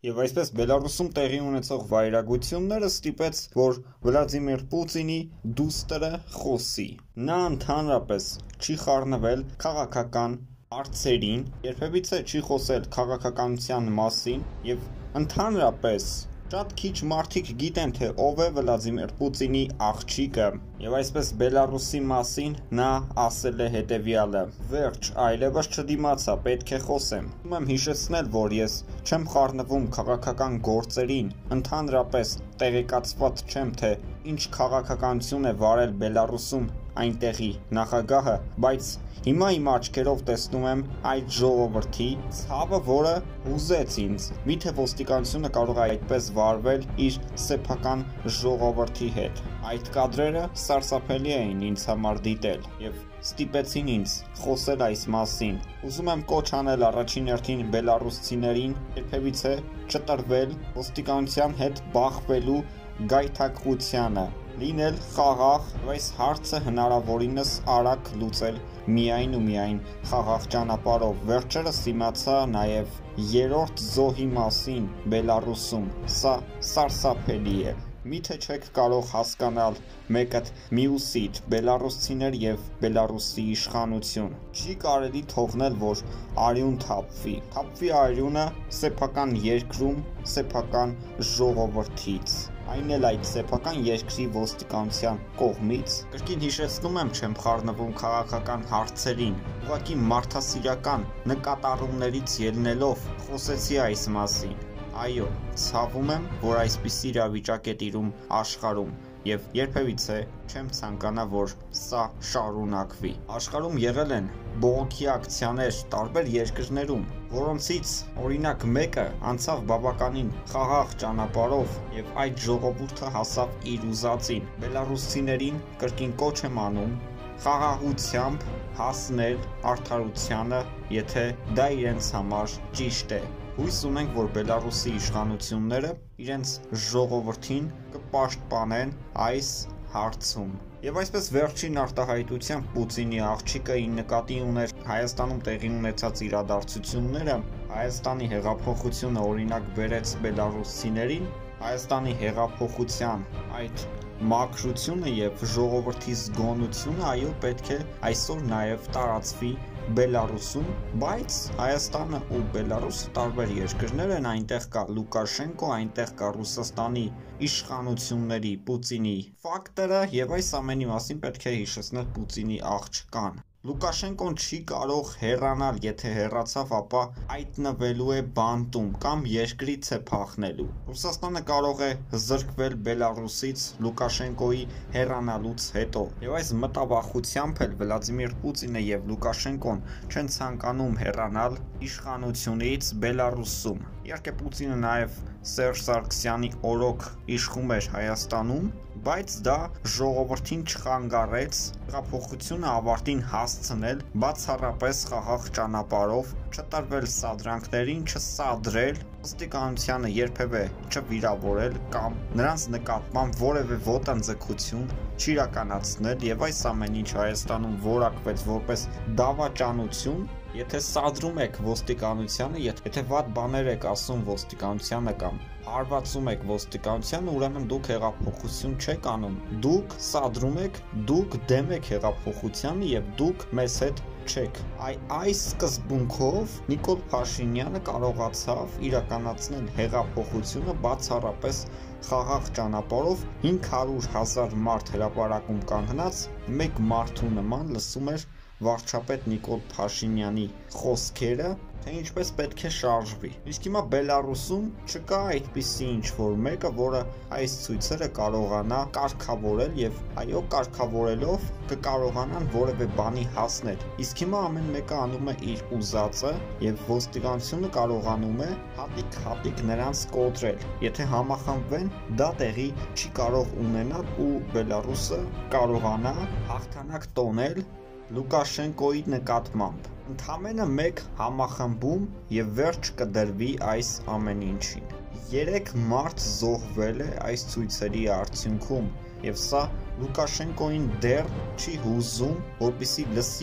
Եվ այսպես Բելարուսում տեղի ունեցող վայրագությունները ստիպեց, որ Վլադիմիր Պուտինի դուստրը խոսի։ Նա ընդհանրապես չի խառնվել քաղաքական հարցերին, երբևիցե չի խոսել քաղաքականության մասին եւ ընդհանրապես շատ քիչ մարդիկ գիտեն, թե ով է Վլադիմիր Պուտինի աղջիկը, եւ այսպես Բելարուսի մասին նա ասել է հետեւյալը. «Վերջ, այլևս չդիմացա, պետք է խոսեմ։ Ուզում եմ հիշեցնել, որ ես չեմ խառնվում քաղաքական գործերին, ընդհանրապես տեղեկացված չեմ, թե ինչ քաղաքականություն է վարել Բելարուսում այնտեղի նախագահը, բայց հիմա իմ աչքերով տեսնում եմ այդ ժողովրդի ցավը, որը հուզեց ինձ։ Միթե ոստիկանությունը կարող է այդպես վարվել իր սեփական ժողովրդի հետ։ Այդ կադրերը սարսափելի էին ինձ համար դիտել եւ ստիպեցին ինձ խոսել այս մասին։ Ուզում եմ կոչ անել առաջին հերթին բելարուսցիներին երբևիցե չտրվել ոստիկանության հետ բախվելու գայթակղությանը, լինել խաղաղ, այս հարցը հնարավորինս արագ լուծել միայն ու միայն խաղաղ ճանապարհով։ Վերջերս իմացա նաև երրորդ զոհի մասին Բելարուսում։ Սա սարսափելի է։ Միթե չեք կարող հասկանալ մեկը մյուսից բելարուսցիներ եւ Բելարուսի իշխանություն։ Չի կարելի թողնել, որ արյուն թափվի։ Թափվի արյունը սեփական երկրում, սեփական ժողովրդից։ Այն էլ այդ սեփական երկրի ոստիկանության կողմից։ Կրկին հիշեցնում եմ, չեմ խառնվում քաղաքական հարցերին, ուղղակի մարդասիրական նկատառումներից ելնելով խոսեցի այս մասին։ Այո, ցավում եմ, որ այսպիսի իրավիճակ է տիրում աշխարհում եւ երբևիցե չեմ ցանկանա, որ սա շարունակվի։ Աշխարհում եղել են բողոքի ակցիաներ տարբեր երկրներում, որոնցից օրինակ մեկը անցավ բավականին խաղաղ ճանապարհով եւ այդ ժողովուրդը հասավ իր ուզածին։ Բելարուսցիներին կրկին կոչ եմ անում խաղաղությամբ հասնել արդարությանը, եթե դա իրենց համար ճիշտ է։ Հույս ունենք, որ Բելարուսի իշխանությունները իրենց ժողովրդին կպաշտպանեն այս հարցում։ Եվ այսպես վերջին արտահայտությամբ Պուտինի աղջիկը ի նկատի ուներ Հայաստանում տեղի ունեցած իրադարձությունները, Հայաստանի հեղափոխությունը օրինակ բերեց բելարուսցիներին, Հայաստանի հեղափոխության այդ մաքրությունը եւ ժողովրդի զգոնությունը, այո, պետք է այսօր նաեւ տարածվի Բելարուսում, բայց Հայաստանը ու Բելարուսը տարբեր երկրներ են, այնտեղ կա Լուկաշենկո, այնտեղ կա Ռուսաստանի իշխանությունների Պուտինի ֆակտորը եւ այս ամենի մասին պետք է հիշեցնել Պուտինի աղջկան։ Լուկաշենկոն չի կարող հեռանալ, եթե հեռացավ, ապա հայտնվելու է բանտում կամ երկրից է փախնելու։ Ռուսաստանը կարող է զրկվել Բելարուսից Լուկաշենկոյի հեռանալուց հետո։ Եվ այս մտավախությամբ էլ Վլադիմիր Պուտինը եւ Լուկաշենկոն չեն ցանկանում հեռանալ իշխանությունից Բելարուսում։ Իհարկե Պուտինը նաեւ Սերժ Սարգսյանի օրոք իշխում էր Հայաստանում, բայց դա ժողովրդին չխանգարեց հեղափոխությունը ավարտին հասցնել բացառապես խաղաղ ճանապարհով, չտրվել սադրանքներին, չսադրել, ոստիկանությանը երբևէ չվիրավորել կամ նրանց նկատմամբ որևէ ոտնձգություն չիրականացնել եւ այս ամեն ինչ Հայաստանում որակվեց որպես դավաճանություն։ Եթե սադրում եք ոստիկանությանը, եթե վատ բաներ եք ասում ոստիկանությանը կամ հարվածում եք ոստիկանությանը, ուրեմն դուք հեղափոխություն չեք անում։ Դուք սադրում եք, դուք դեմ եք հեղափոխությանը եւ դուք մեզ հետ չեք։ Այս սկզբունքով Նիկոլ Փաշինյանը կարողացավ իրականացնել հեղափոխությունը բացառապես խաղաղ ճանապարհով 500,000 մարդ հրապարակում կանգնած մեկ մարդու նման լսում էր վարչապետ Նիկոլ Փաշինյանի խոսքերը, թե ինչպես պետք է շարժվի։ Իսկ հիմա Բելարուսում չկա այդպիսի ինչ-որ մեկը, որը այս ցույցերը կարողանա կարգավորել եւ այո, կարգավորելով կկարողանան որևէ բանի հասնել։ Իսկ հիմա ամեն մեկը անում է իր ուզածը եւ ոստիկանությունը կարողանում է հատիկ նրանց կոտրել։ Եթե համախմբվեն, դա տեղի չի կարող ունենալ ու Բելարուսը կարողանա հաղթանակ տոնել Լուկաշենկոյի նկատմամբ։ Ընդամենը մեկ համախմբում եւ վերջ կդրվի այս ամեն ինչին։ 3 մարդ զոհվել է այս ցույցերի արդյունքում եւ սա Լուկաշենկոին դեռ չի հուզում, որպեսզի լսի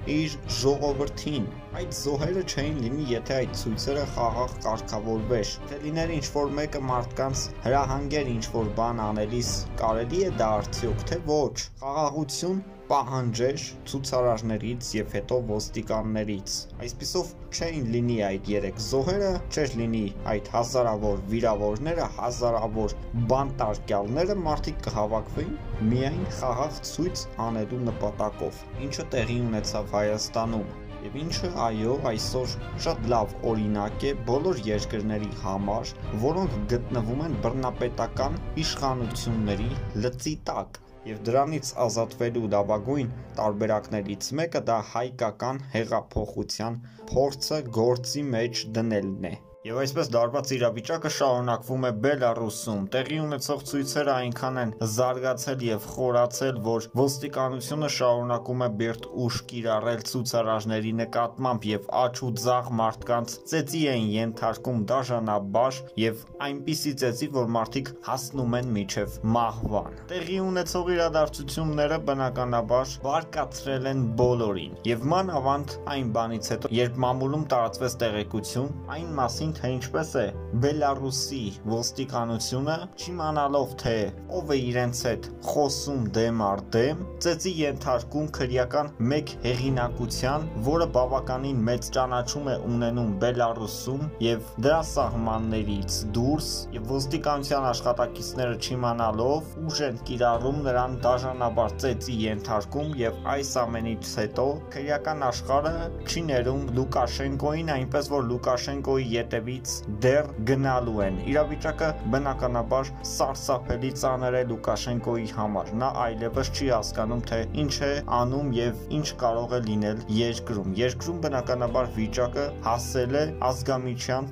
իր ժողովրդին։ Այդ զոհերը չէին լինի, եթե այդ ցույցերը խաղաղ կարգավորվեր, թե լիներ ինչ-որ մեկը մարդկանց հրահանգեր ինչ-որ բան անելիս, կարելի է դա արդյոք, թե ոչ, խաղաղություն պահանջեր ցուցարարներից եւ հետո ոստիկաններից։ Այսպիսով չէին լինի այդ երեք զոհերը, չէր լինի այդ հազարավոր վիրավորները, հազարավոր բանտարկյալները, մարդիկ կհավաքվեին միայն խաղաղ ցույց անելու նպատակով, ինչը տեղի ունեցավ Հայաստանում։ Եվ ինչը, այո, այսօր շատ լավ օրինակ է բոլոր երկրների համար, որոնք գտնվում են բռնապետական իշխանությունների լծի տակ։ Եվ դրանից ազատվելու լավագույն տարբերակներից մեկը դա հայկական հեղափոխության փորձը գործի մեջ դնելն է։ Եվ այսպես դարբաց իրավիճակը շարունակվում է Բելարուսում։ Տեղի ունեցող ցույցերը այնքան են զարգացել եւ խորացել, որ ոստիկանությունը շարունակում է բերդ ուժ կիրառել ցուցարարների նկատմամբ եւ աչ ու ձախ մարդկանց ծեծի են ենթարկում դաժանաբար եւ այնպիսի ծեծի, որ մարդիկ հասնում են միջև մահվան։ Տեղի ունեցող իրադարձությունները բնականաբար բարկացրել են բոլորին եւ մանավանդ այն բանից հետո, երբ մամուլում տարածվեց տեղեկություն այն մասին, թե ինչպես է Բելարուսի ոստիկանությունը, չիմանալով թե ով է իրենց հետ խոսում դեմ առ դեմ, ծեծի ենթարկում քրեական մեկ հեղինակության, որը բավականին մեծ ճանաչում է ունենում Բելարուսում եւ դրա սահմաններից դուրս, եւ ոստիկանության աշխատակիցները չիմանալով ուժ են կիրառում նրան դաժանաբար ծեծի ենթարկում եւ այս ամենից հետո քրեական աշխարհը չի ներում Լուկաշենկոին, այնպես որ Լուկաշենկոյի ետևից դեռ գնալու են։ Իրավիճակը բնականաբար սարսափելի ծանր է Լուկաշենկոյի համար։ Նա այլևս չի հասկանում, թե ինչ է անում եւ ինչ կարող է լինել երկրում։ Երկրում բնականաբար վիճակը հասել է ազգամիջյան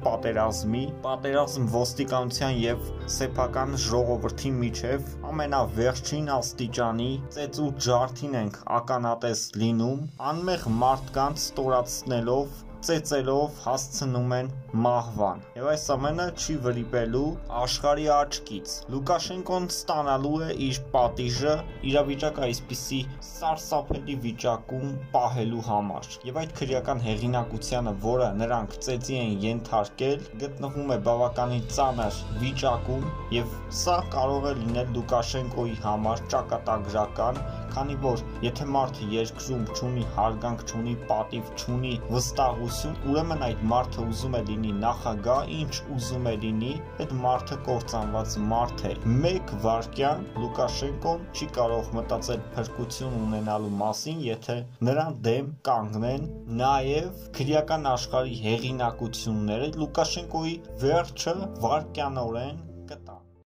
պատերազմ ոստիկանության եւ սեփական ժողովրդի միջև ամենավերջին աստիճանի ծեծու ջարդին ենք ականատես լինում, անմեղ մարդկանց ստորացնելով ծեծելով հասցնում են մահվան։ Եվ այս ամենը չի վրիպելու աշխարհի աչքից։ Լուկաշենկոն ստանալու է իր պատիժը իրավիճակը այսպիսի սարսափելի վիճակում պահելու համար։ Եվ այդ քրեական հեղինակությանը, որը նրանք ծեծի են ենթարկել, գտնվում է բավականին ծանր վիճակում, եւ սա կարող է լինել Լուկաշենկոյի համար ճակատագրական, քանի որ եթե մարդը երկրում չունի հարգանք, չունի պատիվ, չունի վստահություն, ուրեմն այդ մարդը ուզում է լինի նախագահ, ինչ ուզում է լինի, այդ մարդը կործանված մարդ է։ Մեկ վայրկյան Լուկաշենկոն չի կարող մտածել փրկություն ունենալու մասին, եթե նրան դեմ կանգնեն նաև քրեական աշխարհի հեղինակությունները։ Լուկաշենկոյի վերջը վայրկյանորեն